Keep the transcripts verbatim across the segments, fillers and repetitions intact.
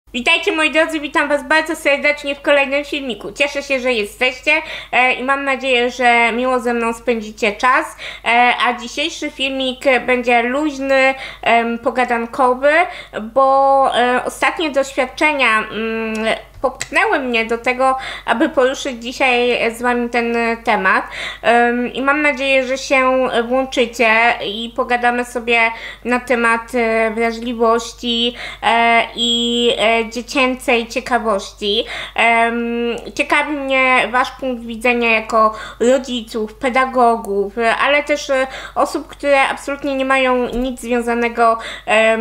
Witajcie moi drodzy, witam was bardzo serdecznie w kolejnym filmiku. Cieszę się, że jesteście e, i mam nadzieję, że miło ze mną spędzicie czas. E, a dzisiejszy filmik będzie luźny, e, pogadankowy, bo e, ostatnie doświadczenia mm, popchnęły mnie do tego, aby poruszyć dzisiaj z wami ten temat um, i mam nadzieję, że się włączycie i pogadamy sobie na temat e, wrażliwości e, i e, dziecięcej ciekawości. E, ciekawi mnie wasz punkt widzenia jako rodziców, pedagogów, ale też e, osób, które absolutnie nie mają nic związanego e,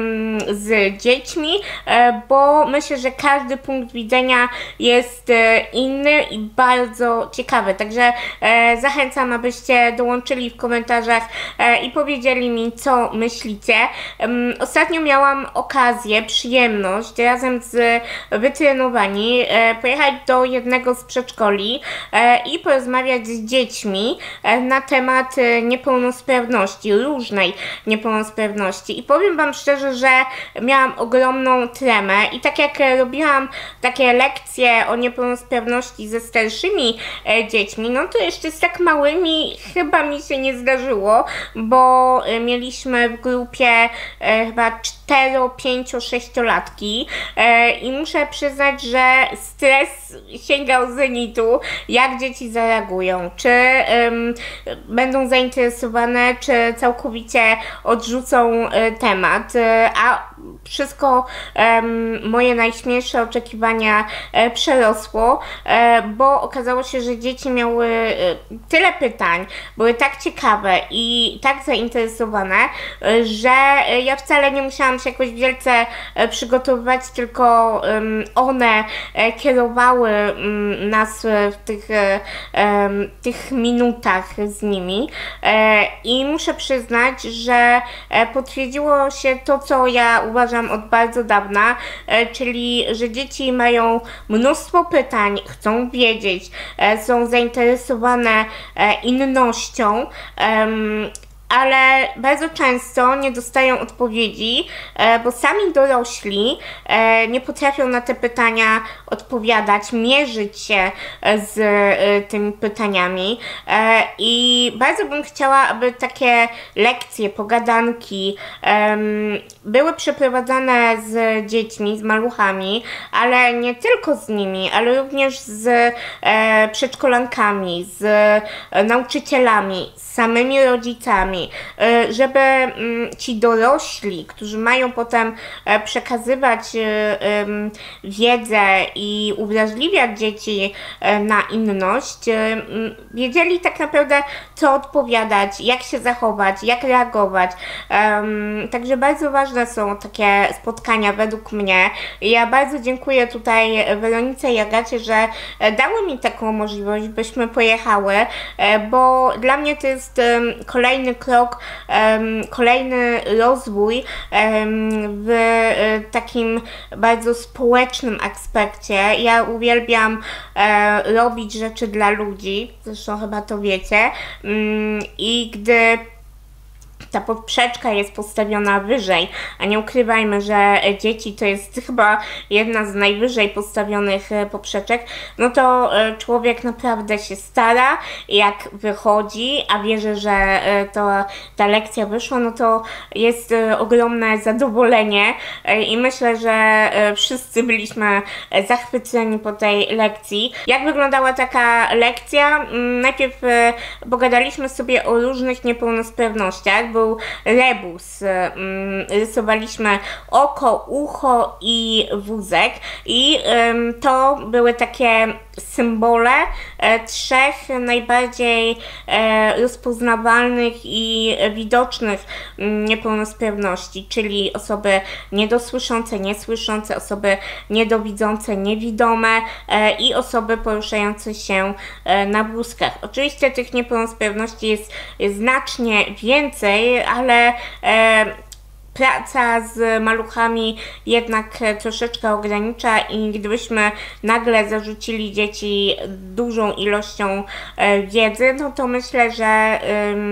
z dziećmi, e, bo myślę, że każdy punkt widzenia jest e, inny i bardzo ciekawy, także e, zachęcam, abyście dołączyli w komentarzach e, i powiedzieli mi, co myślicie. Um, ostatnio miałam okazję, przyjemność razem z wytrenowani e, pojechać do jednego z przedszkoli e, i porozmawiać z dziećmi e, na temat e, niepełnosprawności, różnej niepełnosprawności, i powiem wam szczerze, że miałam ogromną tremę i tak jak robiłam takie lekcje o niepełnosprawności ze starszymi e, dziećmi, no to jeszcze z tak małymi chyba mi się nie zdarzyło, bo e, mieliśmy w grupie e, chyba cztero, pięcio, sześciolatki e, i muszę przyznać, że stres sięgał zenitu, jak dzieci zareagują, czy ym, będą zainteresowane, czy całkowicie odrzucą e, temat, e, a wszystko ym, moje najśmielsze oczekiwania e, przerosło, e, bo okazało się, że dzieci miały e, tyle pytań, były tak ciekawe i tak zainteresowane, e, że ja wcale nie musiałam się jakoś wielce e, przygotowywać, tylko e, one e, kierowały e, nas w tych, e, e, tych minutach z nimi e, i muszę przyznać, że e, potwierdziło się to, co ja uważam od bardzo dawna, e, czyli że dzieci mają mnóstwo pytań, chcą wiedzieć, e, są zainteresowane e, innością, e, ale bardzo często nie dostają odpowiedzi, e, bo sami dorośli e, nie potrafią na te pytania odpowiadać, mierzyć się z e, tymi pytaniami e, i bardzo bym chciała, aby takie lekcje, pogadanki e, były przeprowadzane z dziećmi, z maluchami, ale nie tylko z nimi, ale również z e, przedszkolankami, z e, nauczycielami, z samymi rodzicami, żeby ci dorośli, którzy mają potem przekazywać wiedzę i uwrażliwiać dzieci na inność, wiedzieli tak naprawdę, co odpowiadać, jak się zachować, jak reagować. Także bardzo ważne są takie spotkania według mnie. Ja bardzo dziękuję tutaj Weronice i Agacie, że dały mi taką możliwość, byśmy pojechały, bo dla mnie to jest kolejny krok, um, kolejny rozwój um, w um, takim bardzo społecznym aspekcie. Ja uwielbiam um, robić rzeczy dla ludzi, zresztą chyba to wiecie, um, i gdy ta poprzeczka jest postawiona wyżej, a nie ukrywajmy, że dzieci to jest chyba jedna z najwyżej postawionych poprzeczek, no to człowiek naprawdę się stara, jak wychodzi, a wierzę, że to, ta lekcja wyszła, no to jest ogromne zadowolenie i myślę, że wszyscy byliśmy zachwyceni po tej lekcji. Jak wyglądała taka lekcja? Najpierw pogadaliśmy sobie o różnych niepełnosprawnościach. Był rebus, rysowaliśmy oko, ucho i wózek i to były takie symbole e, trzech najbardziej e, rozpoznawalnych i widocznych m, niepełnosprawności, czyli osoby niedosłyszące, niesłyszące, osoby niedowidzące, niewidome e, i osoby poruszające się e, na wózkach. Oczywiście tych niepełnosprawności jest, jest znacznie więcej, ale e, praca z maluchami jednak troszeczkę ogranicza i gdybyśmy nagle zarzucili dzieci dużą ilością wiedzy, no to myślę, że um,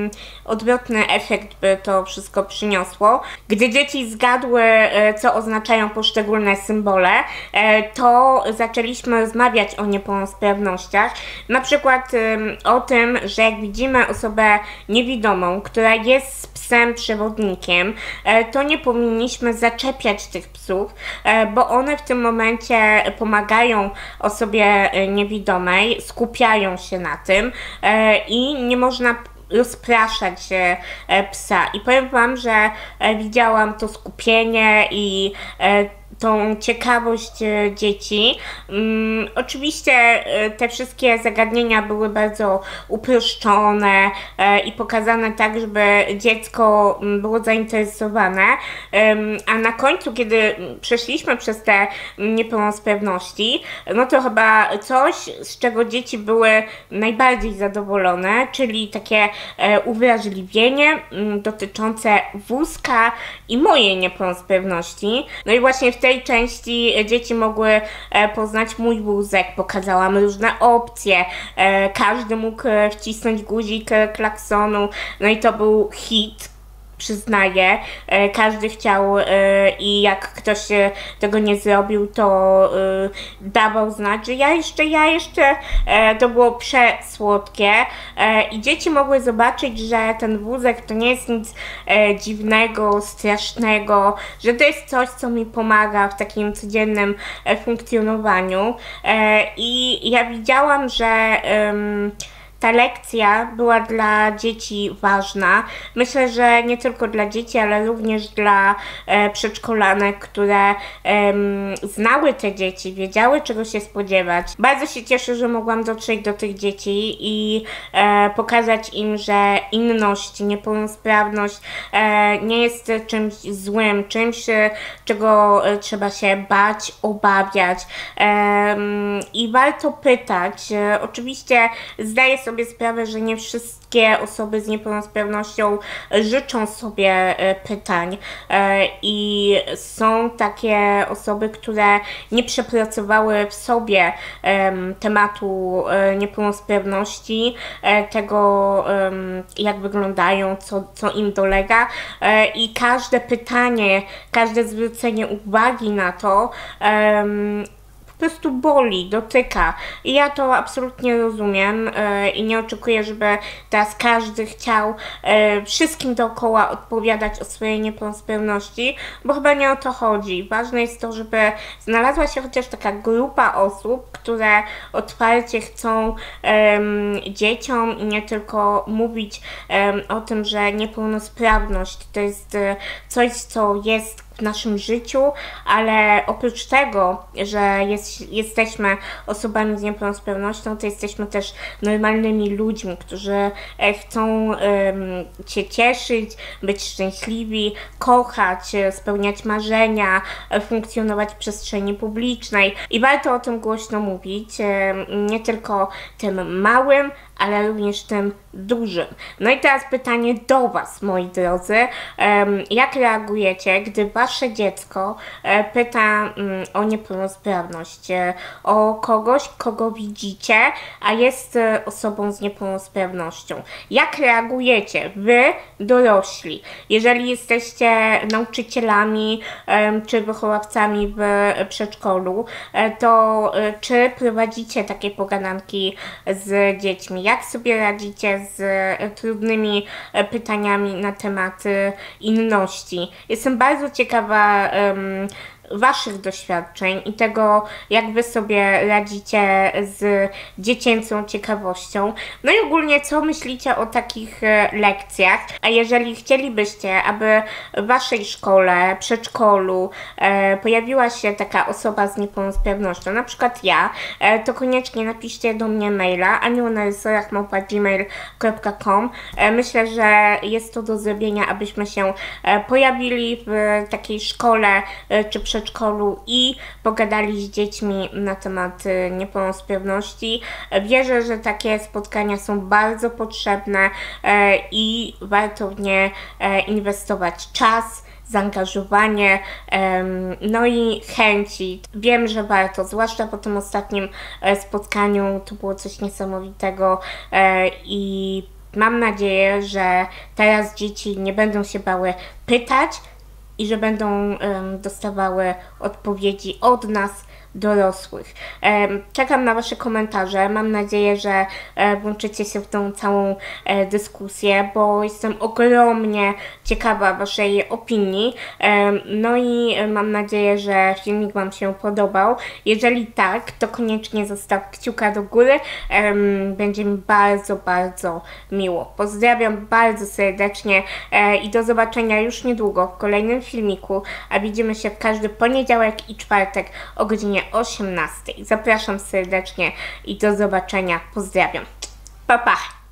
odwrotny efekt by to wszystko przyniosło. Gdy dzieci zgadły, co oznaczają poszczególne symbole, to zaczęliśmy rozmawiać o niepełnosprawnościach. Na przykład o tym, że jak widzimy osobę niewidomą, która jest psem przewodnikiem, to nie powinniśmy zaczepiać tych psów, bo one w tym momencie pomagają osobie niewidomej, skupiają się na tym i nie można rozpraszać psa. I powiem wam, że widziałam to skupienie i tą ciekawość dzieci. Um, oczywiście te wszystkie zagadnienia były bardzo uproszczone e, i pokazane tak, żeby dziecko było zainteresowane, um, a na końcu, kiedy przeszliśmy przez te niepełnosprawności, no to chyba coś, z czego dzieci były najbardziej zadowolone, czyli takie e, uwrażliwienie m, dotyczące wózka i mojej niepełnosprawności. No i właśnie w tej części dzieci mogły poznać mój wózek, pokazałam różne opcje, każdy mógł wcisnąć guzik klaksonu, no i to był hit. Przyznaję, każdy chciał i jak ktoś tego nie zrobił, to dawał znać, że ja jeszcze, ja jeszcze, to było przesłodkie i dzieci mogły zobaczyć, że ten wózek to nie jest nic dziwnego, strasznego, że to jest coś, co mi pomaga w takim codziennym funkcjonowaniu i ja widziałam, że ta lekcja była dla dzieci ważna. Myślę, że nie tylko dla dzieci, ale również dla e, przedszkolanek, które e, znały te dzieci, wiedziały, czego się spodziewać. Bardzo się cieszę, że mogłam dotrzeć do tych dzieci i e, pokazać im, że inność, niepełnosprawność e, nie jest czymś złym, czymś, e, czego e, trzeba się bać, obawiać e, i warto pytać. E, oczywiście zdaję sobie sprawę, że nie wszystkie osoby z niepełnosprawnością życzą sobie pytań i są takie osoby, które nie przepracowały w sobie tematu niepełnosprawności, tego jak wyglądają, co, co im dolega i każde pytanie, każde zwrócenie uwagi na to po prostu boli, dotyka. I ja to absolutnie rozumiem yy, i nie oczekuję, żeby teraz każdy chciał yy, wszystkim dookoła odpowiadać o swojej niepełnosprawności, bo chyba nie o to chodzi. Ważne jest to, żeby znalazła się chociaż taka grupa osób, które otwarcie chcą yy, dzieciom i nie tylko mówić yy, o tym, że niepełnosprawność to jest yy, coś, co jest w naszym życiu, ale oprócz tego, że jest, jesteśmy osobami z niepełnosprawnością, to jesteśmy też normalnymi ludźmi, którzy chcą um, się cieszyć, być szczęśliwi, kochać, spełniać marzenia, funkcjonować w przestrzeni publicznej i warto o tym głośno mówić, nie tylko tym małym, ale również tym dużym. No i teraz pytanie do Was, moi drodzy. Jak reagujecie, gdy Wasze dziecko pyta o niepełnosprawność, o kogoś, kogo widzicie, a jest osobą z niepełnosprawnością? Jak reagujecie Wy, dorośli? Jeżeli jesteście nauczycielami czy wychowawcami w przedszkolu, to czy prowadzicie takie pogadanki z dziećmi? Jak sobie radzicie z trudnymi pytaniami na temat inności? Jestem bardzo ciekawa um, Waszych doświadczeń i tego, jak Wy sobie radzicie z dziecięcą ciekawością. No i ogólnie, co myślicie o takich lekcjach? A jeżeli chcielibyście, aby w Waszej szkole, przedszkolu e, pojawiła się taka osoba z niepełnosprawnością, na przykład ja, e, to koniecznie napiszcie do mnie maila aniołnarysorach małpa gmail kropka com. E, myślę, że jest to do zrobienia, abyśmy się e, pojawili w takiej szkole e, czy przedszkolu przedszkolu i pogadali z dziećmi na temat niepełnosprawności. Wierzę, że takie spotkania są bardzo potrzebne i warto w nie inwestować czas, zaangażowanie, no i chęci. Wiem, że warto, zwłaszcza po tym ostatnim spotkaniu, to było coś niesamowitego i mam nadzieję, że teraz dzieci nie będą się bały pytać i że będą um, dostawały odpowiedzi od nas, dorosłych. Czekam na Wasze komentarze. Mam nadzieję, że włączycie się w tą całą dyskusję, bo jestem ogromnie ciekawa Waszej opinii. No i mam nadzieję, że filmik Wam się podobał. Jeżeli tak, to koniecznie zostaw kciuka do góry. Będzie mi bardzo, bardzo miło. Pozdrawiam bardzo serdecznie i do zobaczenia już niedługo w kolejnym filmiku, a widzimy się w każdy poniedziałek i czwartek o godzinie osiemnastej. Zapraszam serdecznie i do zobaczenia. Pozdrawiam. Pa, pa!